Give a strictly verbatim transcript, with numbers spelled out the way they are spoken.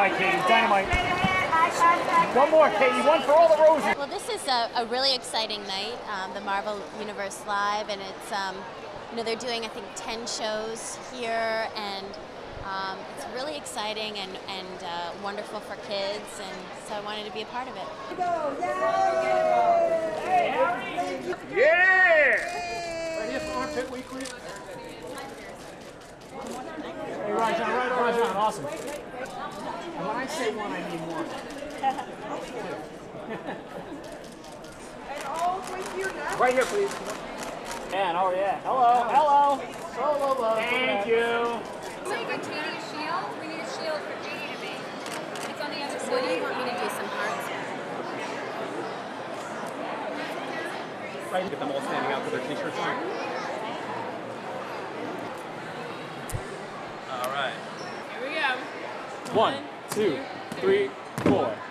right, Katie. Dynamite. One more, Katie. One for all the roses. Well, this is a, a really exciting night, um, the Marvel Universe Live, and it's, um, you know, they're doing, I think, ten shows here, and um, it's really exciting and, and uh, wonderful for kids, and so I wanted to be a part of it. Yeah! Right here for Armpit Weekly. Hey, Rajon, right, Rajon, awesome. And when I say one, I mean one. Right here, please. And oh yeah, hello, hello. Hello, hello. Thank you. So you get Katie a shield? We need a shield for Katie to make. It's on the other side. What do you want me to do, some hearts? Right, get them all standing out with their t-shirts on. All right. Here we go. One, two, three, four.